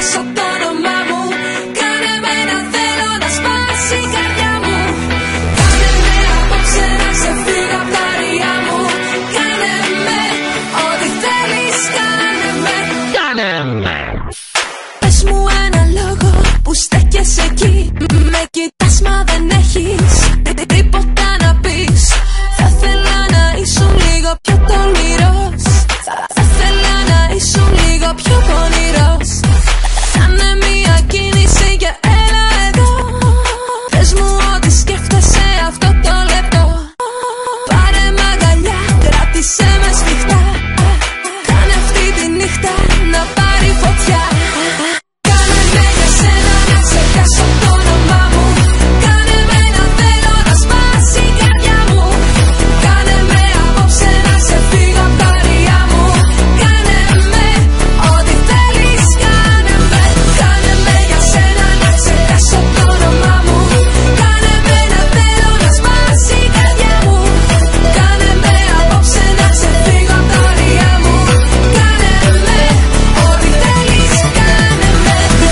ξεχάσω το όνομά μου. Κάνε με να θέλω να σπάσει η καρδιά μου. Κάνε με απόψε να ξεφύγω απ' τα ριά μου. Κάνε με ό,τι θέλεις, κάνε με. Κάνε με. Πες μου ένα λόγο που στέκεσαι εκεί. Με κοιτάς μα δεν έχεις τίποτα να πεις. Θα ήθελα να ήσουν λίγο πιο τολμηρός. Θα ήθελα να ήσουν λίγο πιο πονηρός. Κάνε μια κίνηση και έλα εδώ. Πες μου ό,τι σκέφτεσαι αυτό το λεπτό. Πάρε μ' αγκαλιά, κράτησέ με σφιχτά. Κάνε αυτή τη νύχτα να πάρει φωτιά. Κάνε με για σένα να ξεχάσω το όνομά μου. Κάνε με να θέλω να σπάσει η καρδιά μου. Κάνε με απόψε να ξεφύγω απ' τα ριά μου. Κάνε με ό,τι θέλεις, κάνε με. Κάνε με για σένα να ξεχάσω το όνομά μου. Κάνε με να θέλω να σπάσει η καρδιά μου. Κάνε με απόψε να ξεφύγω απ' τα ριά μου. Κάνε με ό,τι θέλεις, κάνε με.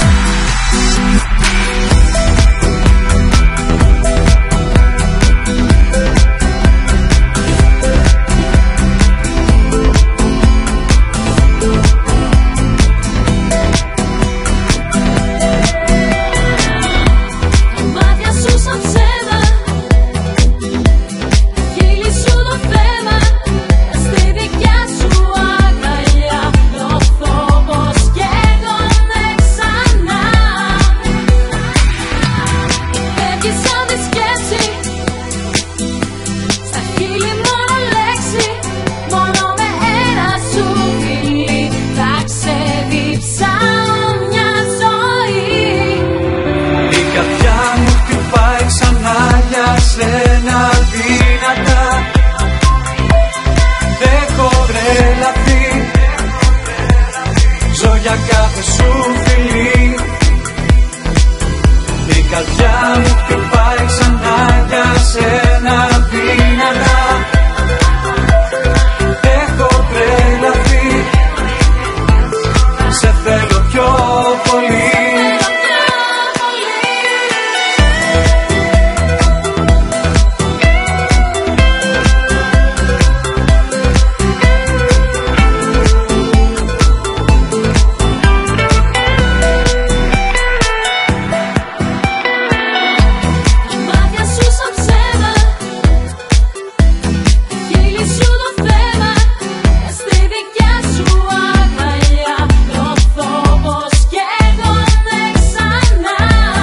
Μάτια σου σαν ψέμα, χείλη σου το θέμα. Στη δικιά σου αγκαλιά νιώθω πως καίγομαι ξανά. Φεύγεις σαν τη σκέψη, στα χείλη μόνο λέξη. Μόνο με ένα σου φιλί θα ξεδιψάω μια ζωή. Η καρδιά μου χτυπάει ξανά για σένα δυνατά. Έχω τρελαθεί, ζω για κάθε σου φιλί. Η καρδιά μου χτυπάει ξανά για σένα δυνατά. Έχω τρελαθεί, σε θέλω πιο πολύ. Μάτια σου σαν ψέμα, χείλη σου το θέμα. Στη δικιά σου αγκαλιά νιώθω πως καίγομαι ξανά.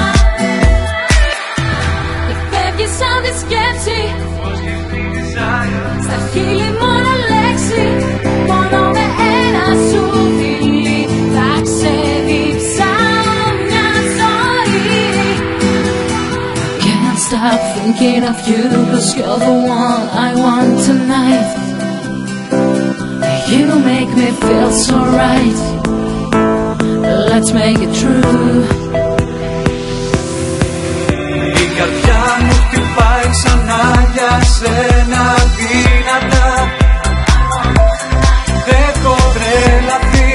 Φεύγεις σαν τη σκέψη, στα χείλη μόνο λέξη. Μόνο με ένα σου φιλί θα ξεδιψάω μια ζωή. Can't stop thinking of you, 'cause you're the one I want tonight. You make me feel so right. Let's make it true. Η καρδιά μου χτυπάει ξανά για σένα δυνατά. Έχω τρελαθεί,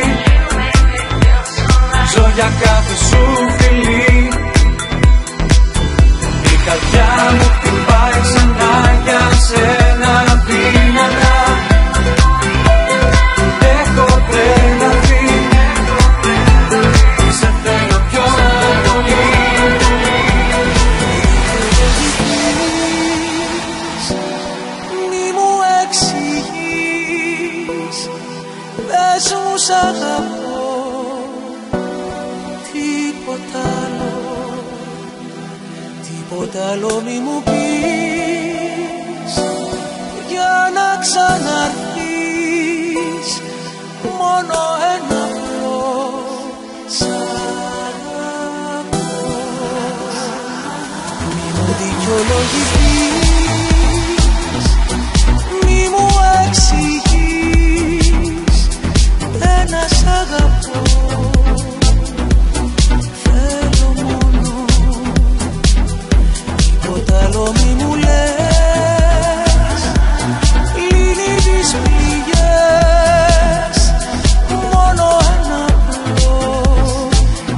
ζω για κάθε σου φιλί. Η καρδιά μου χτυπάει ξανά για σένα δυνατά. Έχω τρελαθεί, σε θέλω πιο πολύ. Μη μου εξηγείς, πες μου σ' αγαπώ. Τίποτα άλλο, τίποτα άλλο μη μου πεις. Για να ξαναρθείς, μόνο ένα απλό σ' αγαπώ. Μη μου δικαιολογηθείς, μη μου εξηγείς. Ένα σ' αγαπώ, θέλω μόνο. Τίποτα άλλο μη μου λες. Λύνει τις πληγές, μόνο ένα απλό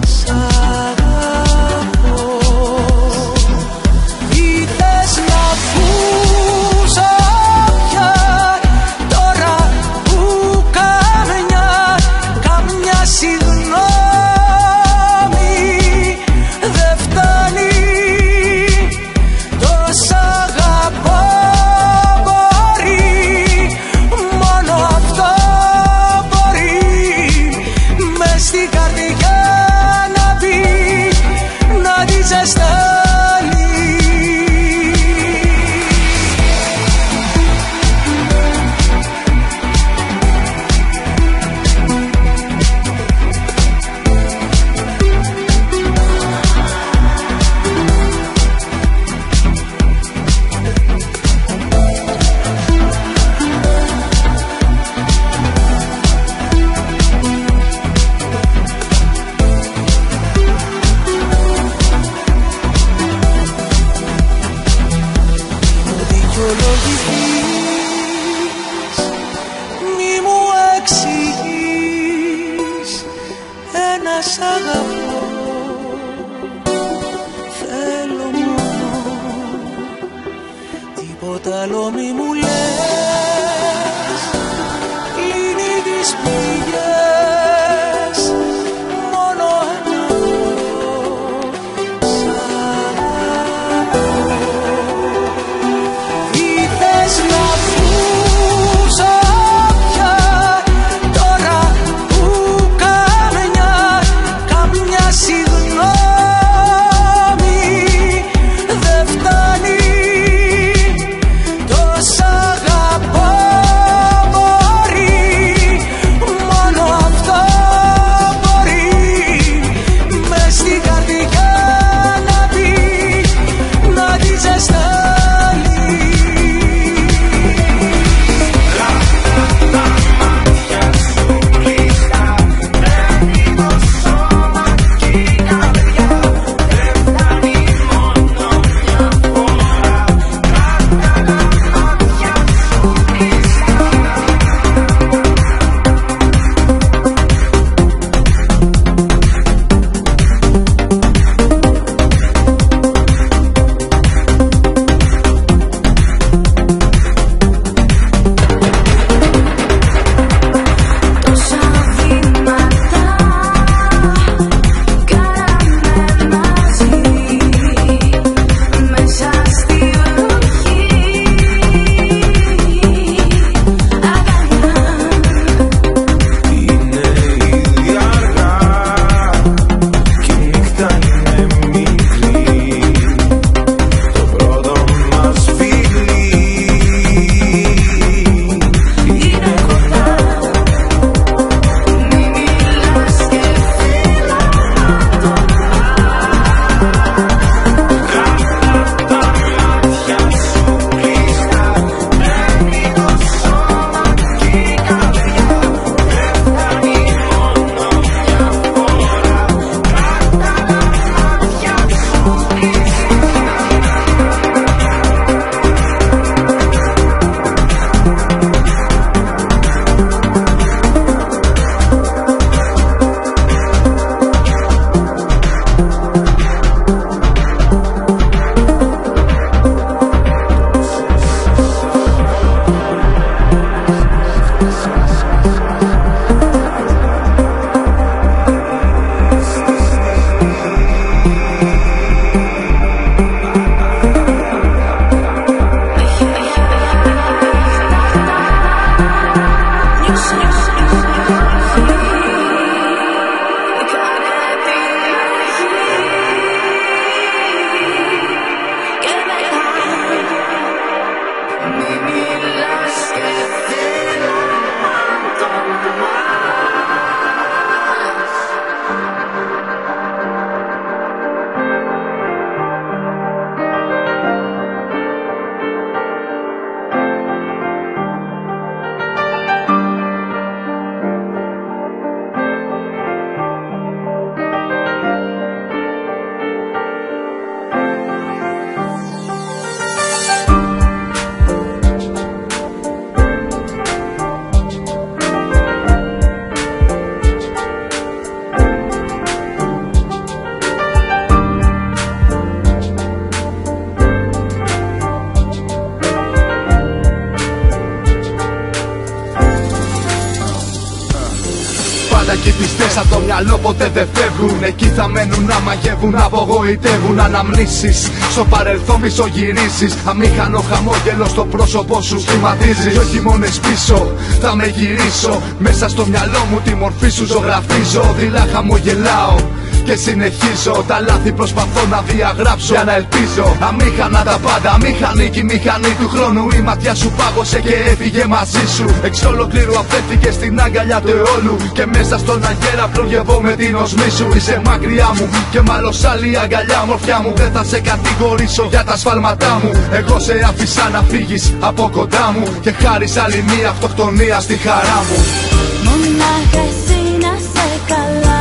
πάντα εκεί πιστές από το μυαλό ποτέ δεν φεύγουν. Εκεί θα μένουν να μαγεύουν, να απογοητεύουν. Αναμνήσεις στο παρελθόν μισογυρίσεις. Αμήχανο χαμόγελο στο πρόσωπό σου σχηματίζει. Δυο χειμώνες πίσω θα με γυρίσω. Μέσα στο μυαλό μου τη μορφή σου ζωγραφίζω. Δειλά χαμογελάω και συνεχίζω. Τα λάθη προσπαθώ να διαγράψω για να ελπίζω. Αμήχανα τα πάντα, αμήχανη κι η μηχανή του χρόνου. Η ματιά σου πάγωσε και έφυγε μαζί σου. Εξ ολοκλήρου αφέθηκε στην αγκαλιά του αιώλου. Και μέσα στον αγέρα πλογεύω με την οσμή σου. Είσαι μακριά μου και μάλλον άλλη αγκαλιά μορφιά μου. Δεν θα σε κατηγορήσω για τα σφάλματά μου. Εγώ σε άφησα να φύγεις από κοντά μου. Και χάρης άλλη μία αυτοκτονία στη χαρά μου. Μονάχα εσύ να σε καλά.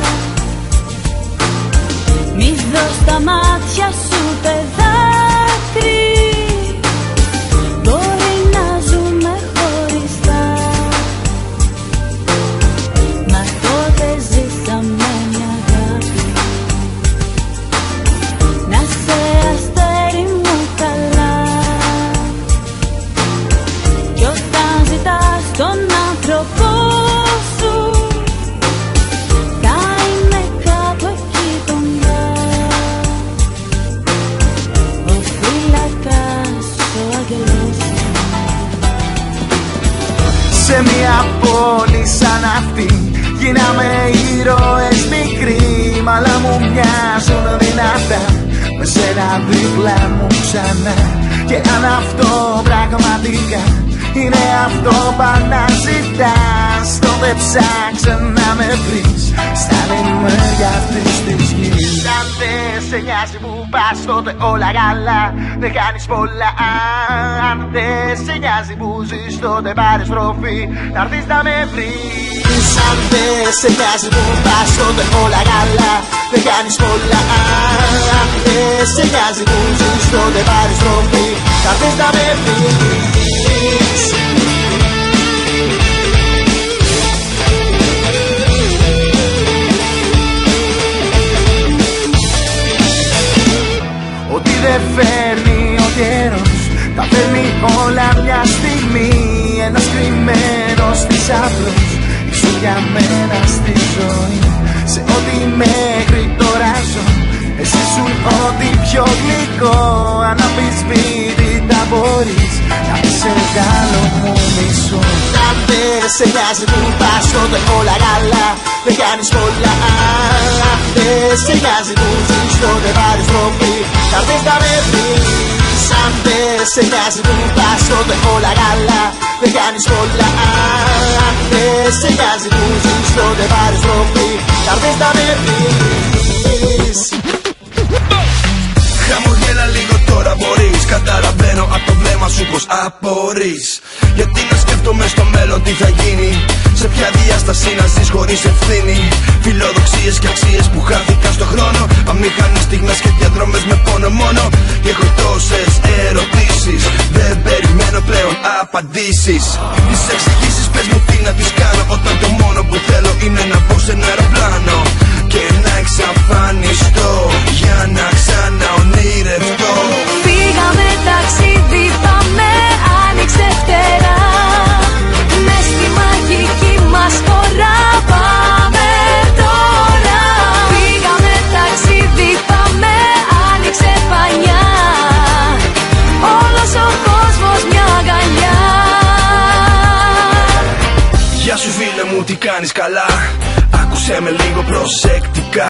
Μη δω στα μάτια σου παιδάκρυ. Μπορεί να ζούμε χωριστά, μα τότε ζήσαμε μια αγάπη. Να σε αστέρι μου καλά. Κι όταν ζητάς τον άνθρωπό σου, θα είμαι κάπου εκεί κοντά. Ο φύλακας, ο άγγελος σου. Σε μια πόλη σαν αυτή γίναμε ήρωες μικροί. Μ' αλλά μου μοιάζουν δυνατά με σένα δίπλα μου ξανά. Και αν αυτό πραγματικά είναι αυτό που αναζητάς, τότε ψάξε να με βρεις στα άλλη μεριά αυτής της γης. Αν δεν σε νοιάζει που πας, τότε όλα καλά, δεν κάνεις πολλά. Αν δεν σε νοιάζει που ζεις, τότε πάρεις προφή, να έρθεις να με βρεις. Αν δεν σε νοιάζει που πας, τότε όλα καλά, δεν κάνεις πολλά. Αν δεν σε νοιάζει που ζεις, τότε πάρεις προφή, να έρθεις να με βρεις. Ό,τι δεν φέρνει ο καιρός, τα φέρνει όλα μια στιγμή. Ένας κρυμμένος θησαυρός ήσουν για μένα στη ζωή. Σε ό,τι μέχρι τώρα ζω, εσύ ήσουν ό,τι πιο γλυκό. Αναμφισβήτητα μπορείς να πεις εργάλο μου μισό. Αν δεν σε νοιάζει που πας, τότε όλα καλά, δεν κάνεις πολλά. Αν δεν σε νοιάζει που ζεις, τότε πάρεις τροφή, θα έρθεις να με βρεις. Αν δεν σε νοιάζει που πας, τότε όλα καλά, δεν κάνεις πολλά. Αν δεν σε νοιάζει που ζεις, τότε πάρεις τροφή, θα έρθεις να με βρεις. Χαμογέλα λίγο τώρα μπορείς. Καταλαβαίνω από το βλέμμα σου πως απορείς. Γιατί να σκέφτομαι στο μέλλον τι θα γίνει. Σε ποια διάσταση να ζεις χωρίς ευθύνη. Φιλοδοξίες και αξίες που χάθηκαν στο χρόνο. Αμήχανες στιγμές και διαδρομές με πόνο μόνο. Και έχω τόσες ερωτήσεις, δεν περιμένω πλέον απαντήσεις. Τις εξηγήσεις πες μου τι να τις κάνω, όταν το μόνο που θέλω είναι να μπω σε ένα αεροπλάνο και να εξαφανιστώ για να ξαναονειρευτώ. Φύγαμε ταξίδι, πάμε, άνοιξε φτερά. Μες στη μαγική μας χώρα, πάμε τώρα. Φύγαμε ταξίδι, πάμε, άνοιξε πανιά. Όλος ο κόσμος μια αγκαλιά. Γεια σου φίλε μου, τι κάνεις καλά. Άκουσέ με λίγο προσεκτικά.